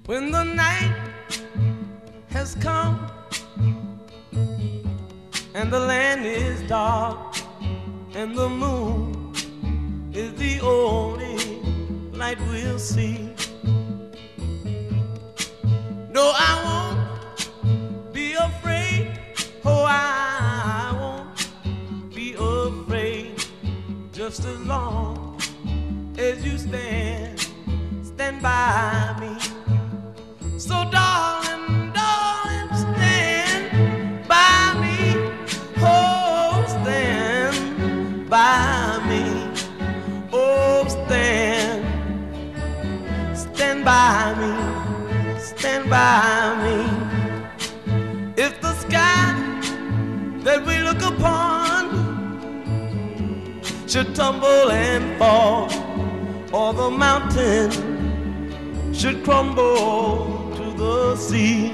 When the night has come and the land is dark and the moon is the only light we'll see. No, I won't be afraid. Oh, I won't be afraid. Just as long as you stand by me. So darling, darling, stand by me. Oh, stand by me. Oh, stand by me. Stand by me. If the sky that we look upon should tumble and fall, or the mountain should crumble to the sea,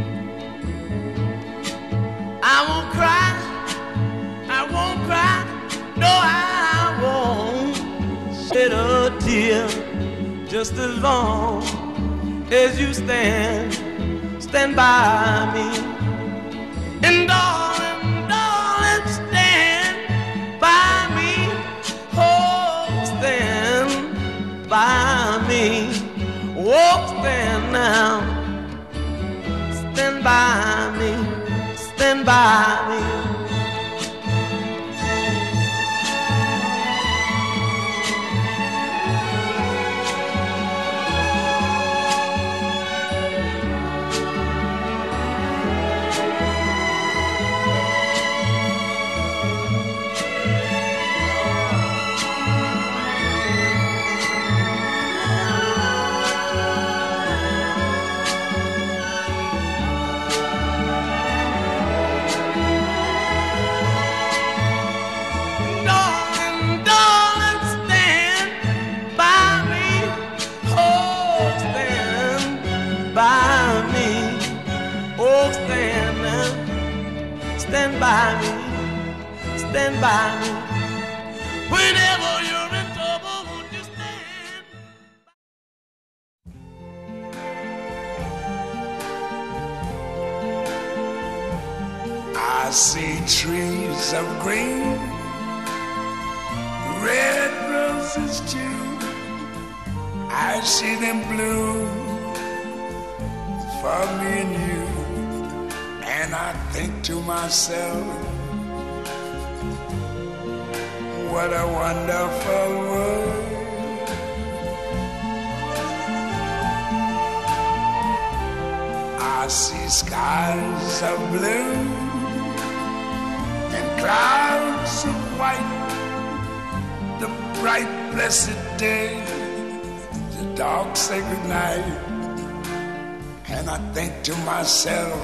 I won't cry, I won't cry, no, I won't shed a tear, just as long as you stand by me. And darling, darling, stand by me, oh, stand by me. Oh, stand now, stand by me, stand by me. Stand by me, stand by me. Whenever you're in trouble, won't you stand by me? I see trees of green, red roses too. I see them bloom for me and you. And I think to myself, what a wonderful world. I see skies of blue and clouds of white, the bright blessed day, the dark sacred night. And I think to myself,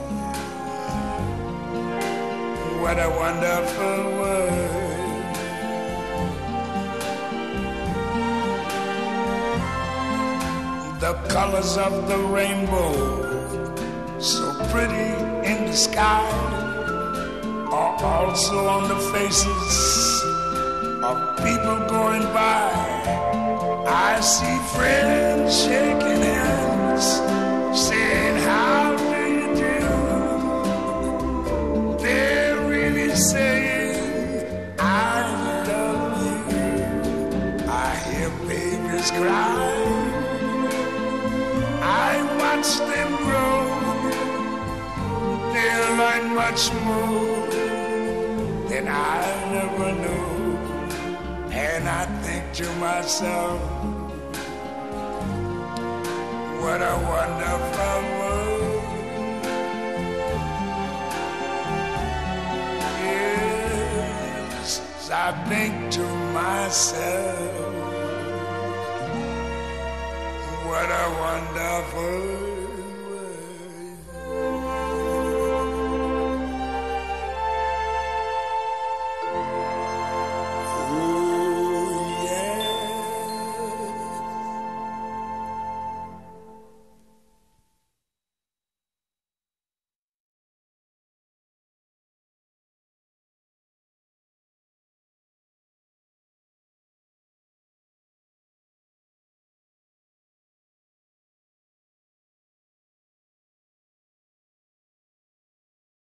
what a wonderful world. The colors of the rainbow, so pretty in the sky, are also on the faces of people going by. I see friends shaking hands, saying, how do you do? They're really saying, I love you. I hear babies cry, I watch them grow. They'll learn much more than I never knew. And I think to myself, what a wonderful world. Yes, I think to myself, what a wonderful world.